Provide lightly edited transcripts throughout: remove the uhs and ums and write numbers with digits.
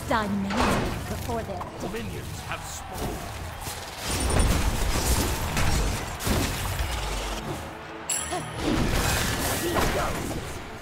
Die many before they're dead. Minions have spawned. These ghosts.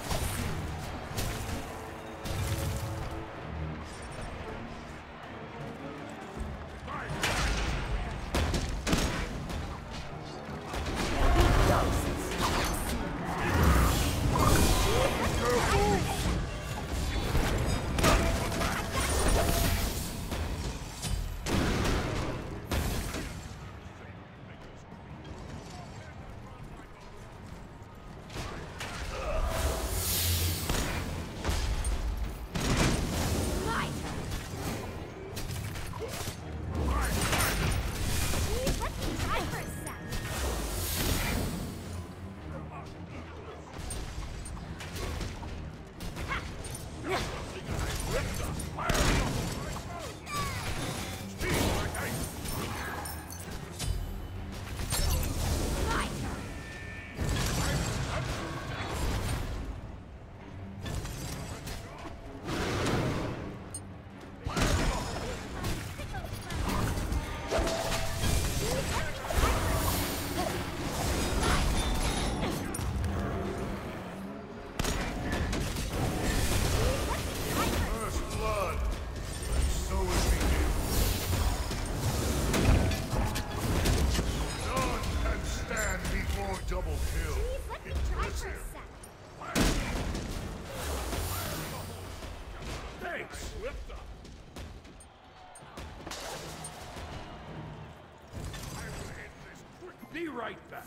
Be right back.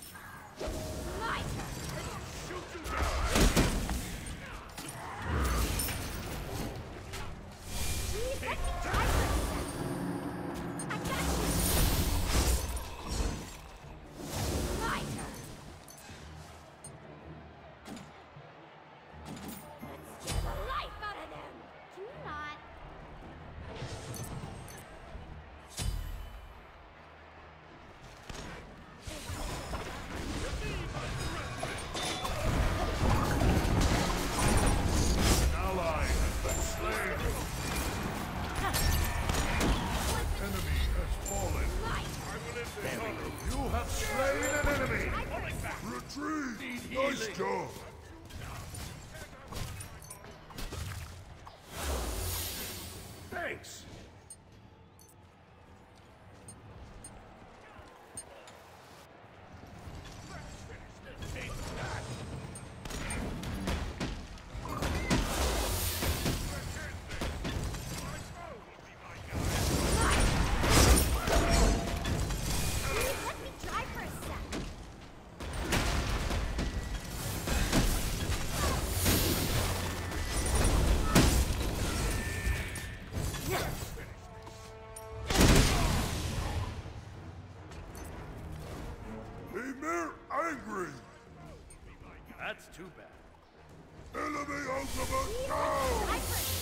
Nice job! Thanks! That's too bad. Enemy ultimate down!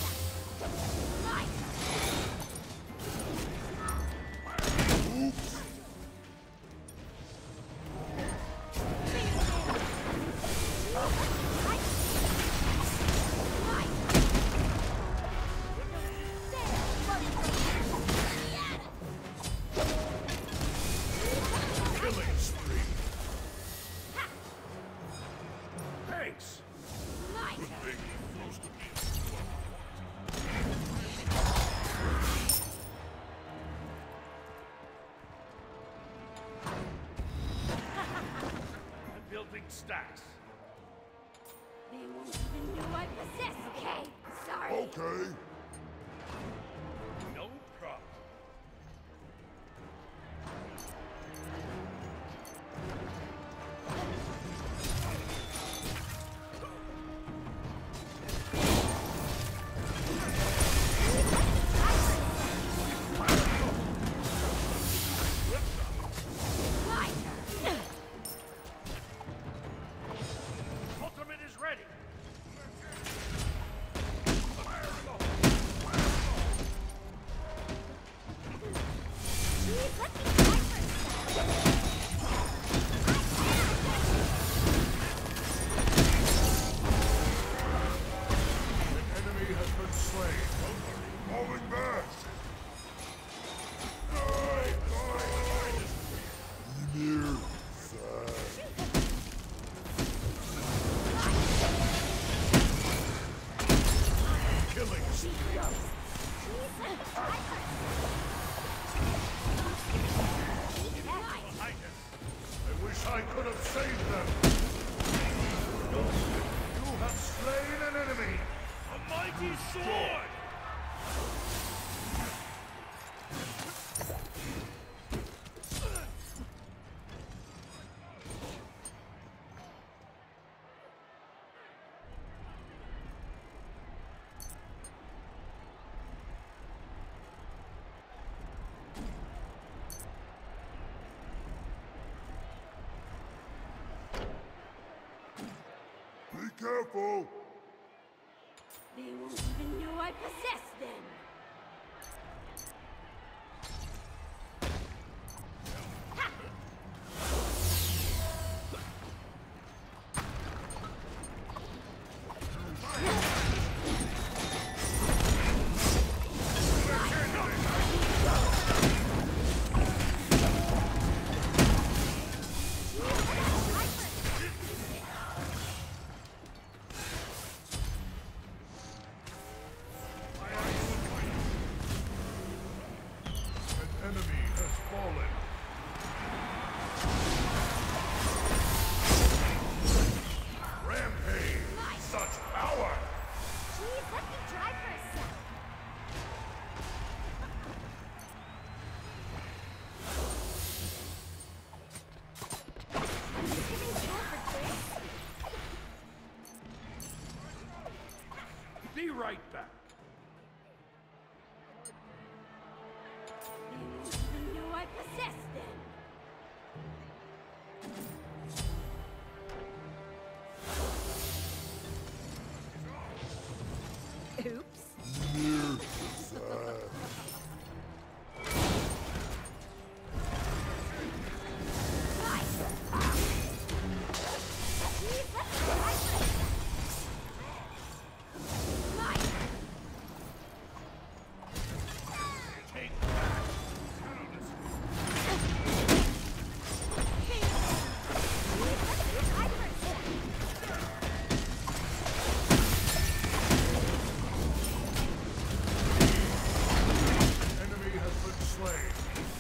Oops! Killing spree. Thanks. I'm building stacks. They won't even know I possess. Okay, sorry. Okay. No problem. Ultimate is ready. have saved them. You have slain an enemy. A mighty sword! Be careful. They won't even know I possess them. Be right back. They won't even know I possess them. Oops. Take that. Enemy has been slain.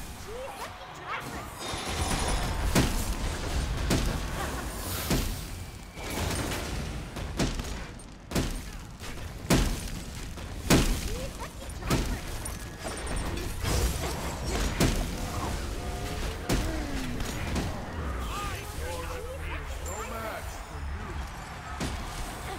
No match for you.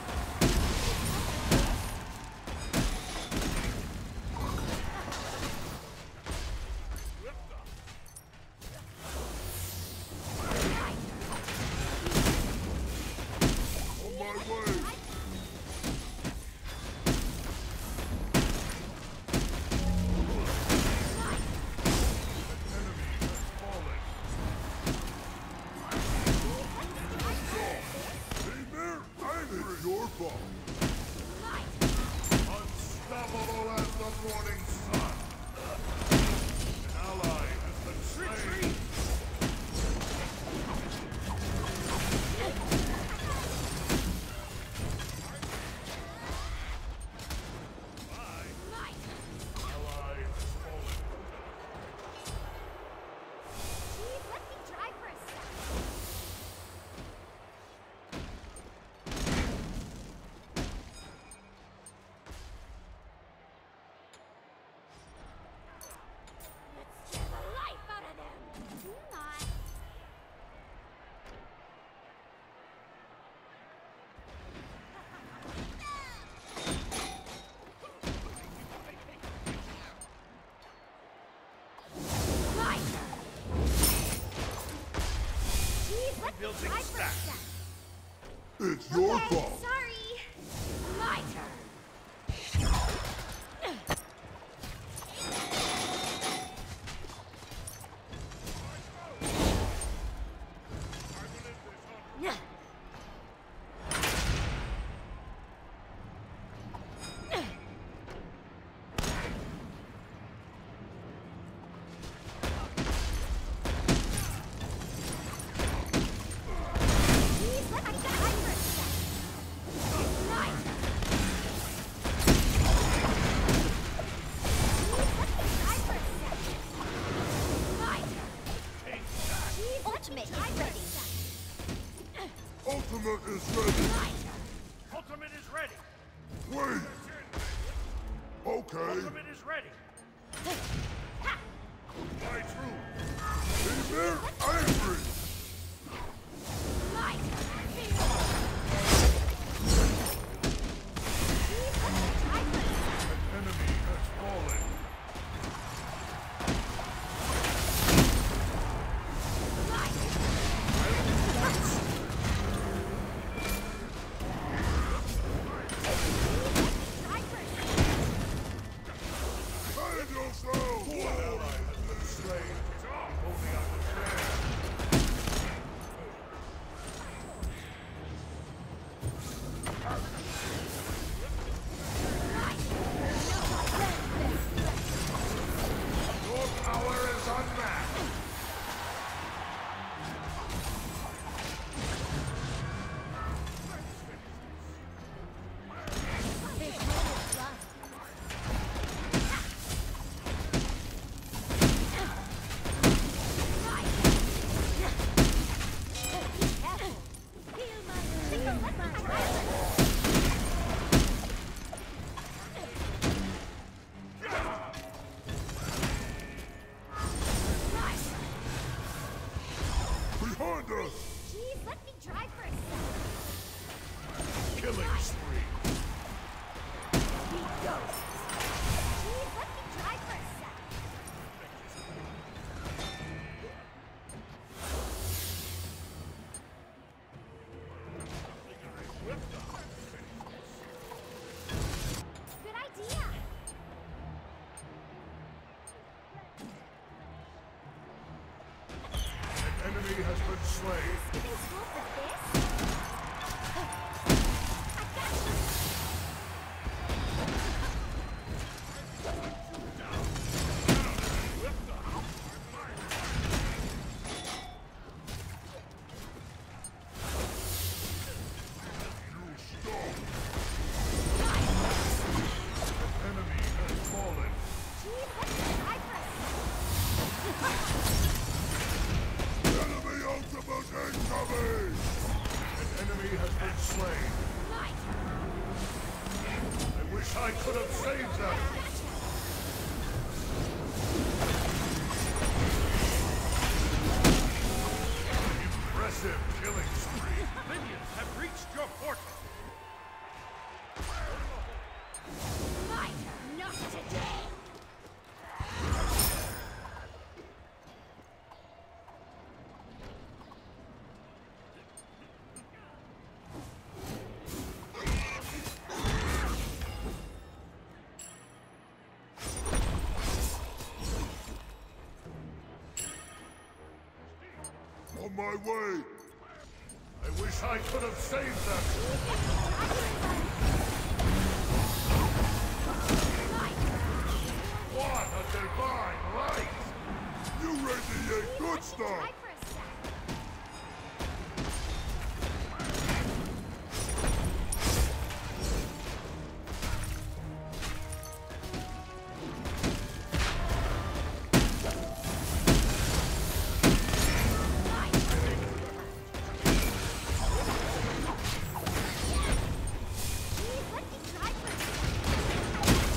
On my way. Enemy has fallen. It's your fault. Unstoppable as the morning sun. An ally has been slain. Ally has fallen. Let's scare the life out of them. Do not. Building stacks. It's your fault. Sorry. My turn. ultimate is ready. Ultimate is ready. Wait. Okay. Ultimate is ready. My truth. Be mere angry. An enemy has fallen. Save yourself! One ally has been slain. Only I can share. Your power is unmatched. Behind us! Jeez, let me drive for a sec. Killing spree. We ghosts. Jeez, let me drive for a sec. Good idea. An enemy has been slain. Skipping school for this? I got you. You stop. An enemy has fallen. Jeez, let me drive for a Enemy ultimate incoming! An enemy has been slain. I wish I could have saved them. Impressive killing spree. Minions have reached your fortress. Not today. On my way. I wish I could have saved them. What a divine light! You radiate good stuff! Drive for a sec. Jeez, let me drive for a sec.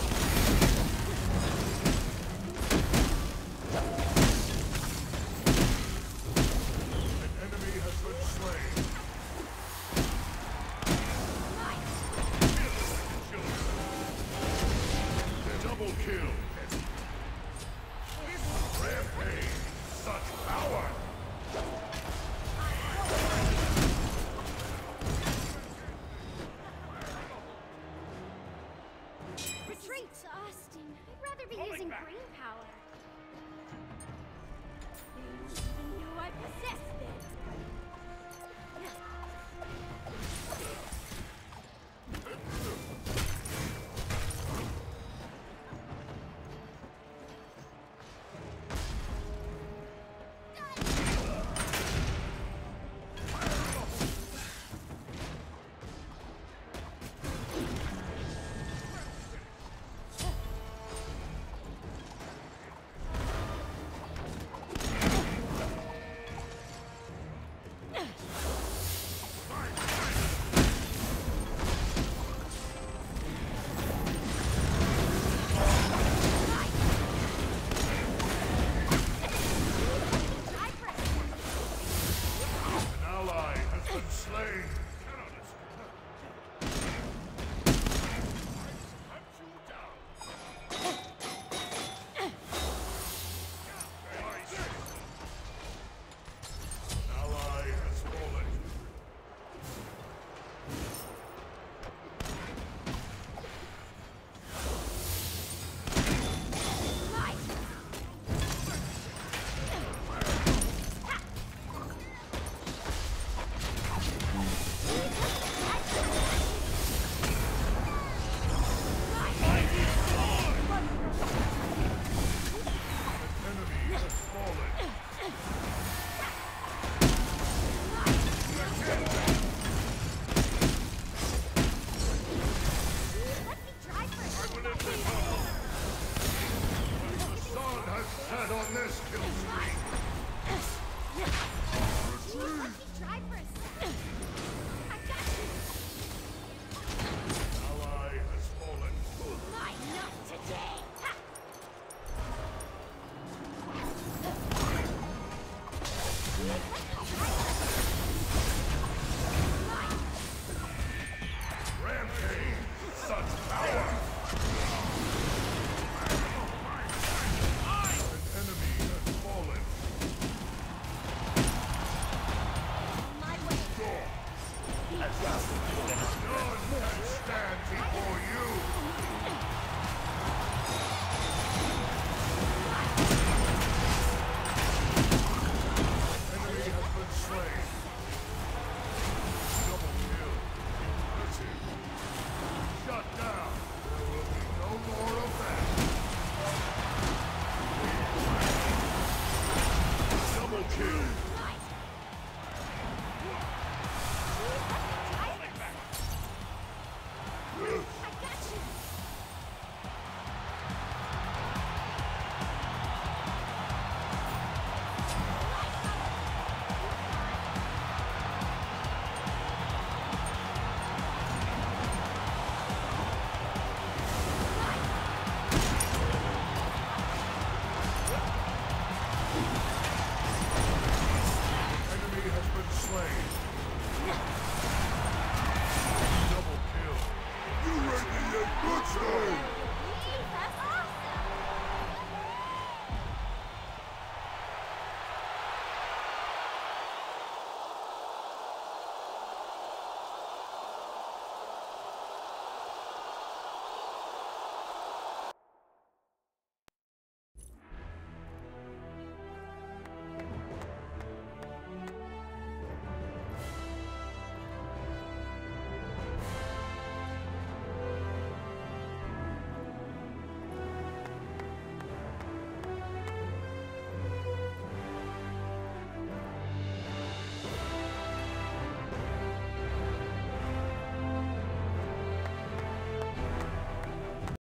this kill streak.